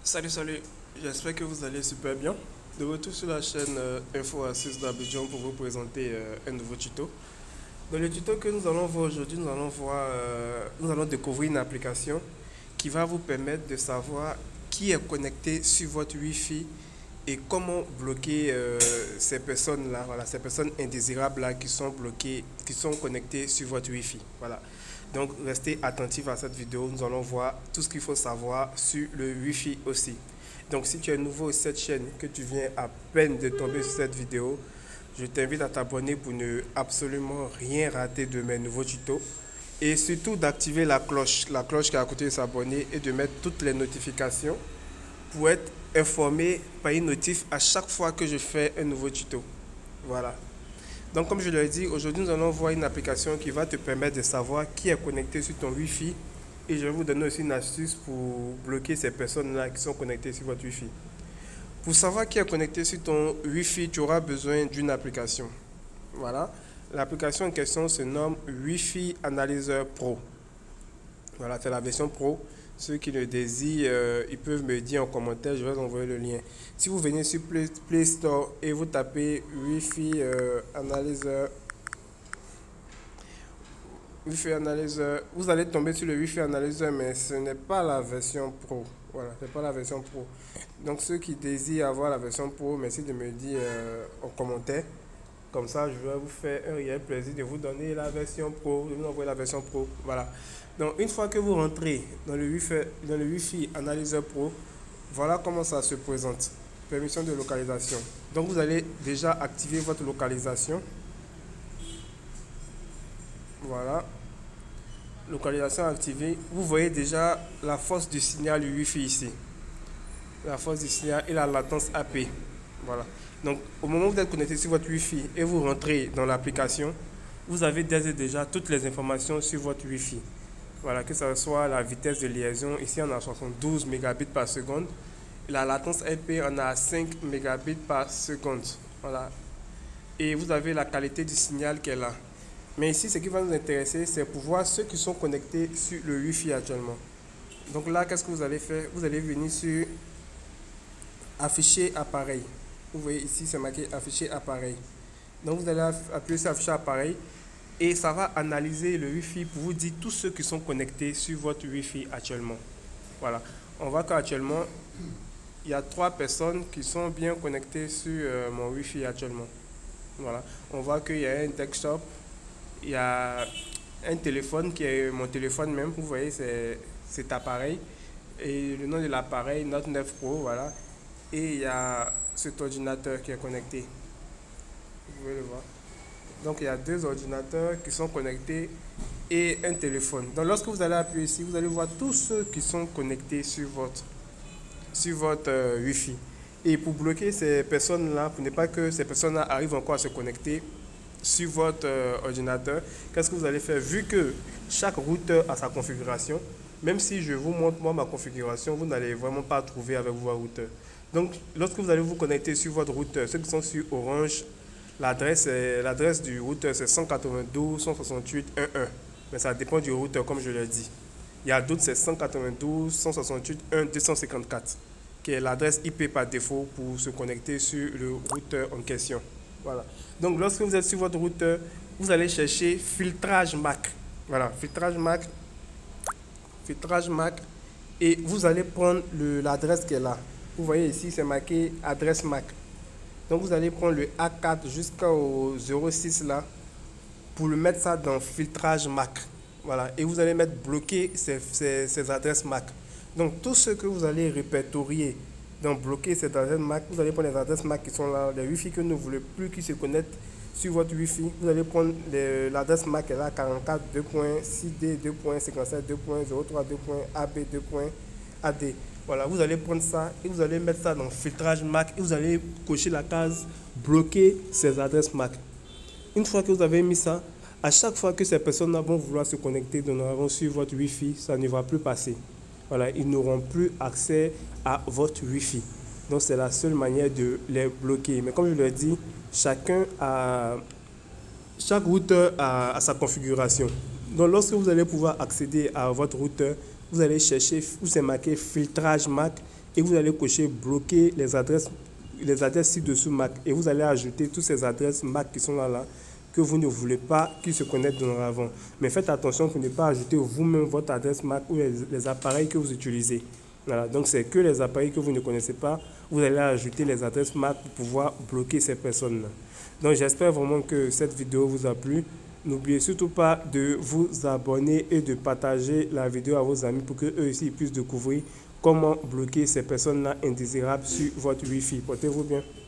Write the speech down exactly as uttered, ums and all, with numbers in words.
Salut, salut, j'espère que vous allez super bien. De retour sur la chaîne euh, Info Astuces d'Abidjan pour vous présenter euh, un nouveau tuto. Dans le tuto que nous allons voir aujourd'hui, nous allons voir, euh, nous allons découvrir une application qui va vous permettre de savoir qui est connecté sur votre Wi-Fi et comment bloquer euh, ces personnes-là, voilà, ces personnes indésirables-là qui sont bloquées, qui sont connectées sur votre Wi-Fi. Voilà. Donc, restez attentifs à cette vidéo. Nous allons voir tout ce qu'il faut savoir sur le Wi-Fi aussi. Donc, si tu es nouveau sur cette chaîne, que tu viens à peine de tomber sur cette vidéo, je t'invite à t'abonner pour ne absolument rien rater de mes nouveaux tutos. Et surtout d'activer la cloche, la cloche qui est à côté de s'abonner et de mettre toutes les notifications pour être informé par une notif à chaque fois que je fais un nouveau tuto. Voilà. Donc comme je l'ai dit, aujourd'hui nous allons voir une application qui va te permettre de savoir qui est connecté sur ton Wi-Fi. Et je vais vous donner aussi une astuce pour bloquer ces personnes-là qui sont connectées sur votre Wi-Fi. Pour savoir qui est connecté sur ton Wi-Fi, tu auras besoin d'une application. Voilà. L'application en question se nomme Wi-Fi Analyzer Pro. Voilà, c'est la version Pro. Ceux qui le désirent, euh, ils peuvent me dire en commentaire, je vais vous envoyer le lien. Si vous venez sur Play, Play Store et vous tapez Wi-Fi euh, Analyzer, Wi-Fi Analyzer, vous allez tomber sur le Wi-Fi Analyzer, mais ce n'est pas la version Pro. Voilà, c'est pas la version Pro. Donc ceux qui désirent avoir la version Pro, merci de me dire euh, en commentaire. Comme ça, je vais vous faire un réel plaisir de vous donner la version Pro, de vous envoyer la version Pro. Voilà. Donc, une fois que vous rentrez dans le Wi-Fi, dans le Wi-Fi Analyzer Pro, voilà comment ça se présente. Permission de localisation. Donc, vous allez déjà activer votre localisation. Voilà. Localisation activée. Vous voyez déjà la force du signal du Wi-Fi ici. La force du signal et la latence A P. Voilà. Donc, au moment où vous êtes connecté sur votre Wi-Fi et vous rentrez dans l'application, vous avez déjà, déjà toutes les informations sur votre Wi-Fi. Voilà, que ce soit la vitesse de liaison, ici on a soixante-douze mégabits par seconde. La latence A P, on a cinq mégabits par seconde. Voilà. Et vous avez la qualité du signal qui est là. Mais ici, ce qui va nous intéresser, c'est pour voir ceux qui sont connectés sur le Wi-Fi actuellement. Donc là, qu'est-ce que vous allez faire? Vous allez venir sur Afficher appareil. Vous voyez ici, c'est marqué Afficher appareil. Donc vous allez appuyer sur Afficher appareil. Et ça va analyser le Wi-Fi pour vous dire tous ceux qui sont connectés sur votre Wi-Fi actuellement. Voilà. On voit qu'actuellement, il y a trois personnes qui sont bien connectées sur euh, mon Wi-Fi actuellement. Voilà. On voit qu'il y a un desktop, il y a un téléphone qui est mon téléphone même. Vous voyez, c'est cet appareil. Et le nom de l'appareil, Note neuf Pro, voilà. Et il y a cet ordinateur qui est connecté. Vous pouvez le voir. Donc il y a deux ordinateurs qui sont connectés et un téléphone. Donc lorsque vous allez appuyer ici, vous allez voir tous ceux qui sont connectés sur votre, sur votre euh, Wi-Fi. Et pour bloquer ces personnes-là, pour ne pas que ces personnes-là arrivent encore à se connecter sur votre euh, ordinateur, qu'est-ce que vous allez faire? Vu que chaque routeur a sa configuration, même si je vous montre moi ma configuration, vous n'allez vraiment pas trouver avec vos routeurs. Donc lorsque vous allez vous connecter sur votre routeur, ceux qui sont sur Orange, L'adresse l'adresse du routeur, c'est cent quatre-vingt-douze cent soixante-huit point un un. Mais ça dépend du routeur, comme je l'ai dit. Il y a d'autres, c'est cent quatre-vingt-douze cent soixante-huit point un deux cent cinquante-quatre, qui est l'adresse I P par défaut pour se connecter sur le routeur en question. Voilà. Donc, lorsque vous êtes sur votre routeur, vous allez chercher filtrage M A C. Voilà, filtrage M A C. Filtrage M A C. Et vous allez prendre l'adresse qui est là. Vous voyez ici, c'est marqué adresse M A C. Donc vous allez prendre le A quatre jusqu'au zéro six là pour le mettre ça dans filtrage M A C. Voilà. Et vous allez mettre bloquer ces, ces, ces adresses M A C. Donc tout ce que vous allez répertorier dans bloquer ces adresses M A C, vous allez prendre les adresses M A C qui sont là, les Wi-Fi que vous ne voulez plus qui se connectent sur votre Wi-Fi. Vous allez prendre l'adresse M A C qui est là, quarante-quatre deux point six D deux point cinquante-sept deux point zéro trois deux point A B deux point A D. Voilà, vous allez prendre ça et vous allez mettre ça dans filtrage M A C et vous allez cocher la case bloquer ces adresses M A C. Une fois que vous avez mis ça, à chaque fois que ces personnes vont vouloir se connecter dorénavant sur votre Wi-Fi, ça ne va plus passer. Voilà, ils n'auront plus accès à votre Wi-Fi. Donc c'est la seule manière de les bloquer. Mais comme je l'ai dit, chacun a, chaque routeur a, a sa configuration. Donc lorsque vous allez pouvoir accéder à votre routeur, vous allez chercher où c'est marqué filtrage M A C et vous allez cocher bloquer les adresses, les adresses ci-dessous Mac et vous allez ajouter toutes ces adresses Mac qui sont là, là que vous ne voulez pas qu'ils se connectent dorénavant. Mais faites attention pour ne pas ajouter vous-même votre adresse Mac ou les, les appareils que vous utilisez. Voilà, donc c'est que les appareils que vous ne connaissez pas, vous allez ajouter les adresses Mac pour pouvoir bloquer ces personnes-là. Donc j'espère vraiment que cette vidéo vous a plu. N'oubliez surtout pas de vous abonner et de partager la vidéo à vos amis pour que eux aussi puissent découvrir comment bloquer ces personnes-là indésirables sur votre Wi-Fi. Portez-vous bien.